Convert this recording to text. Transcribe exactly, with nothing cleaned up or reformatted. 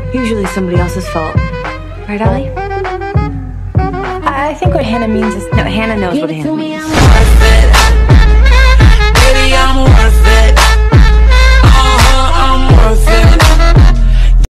usually somebody else's fault. Right, Ollie? I think what Hannah means is... No, Hannah knows what Hannah means.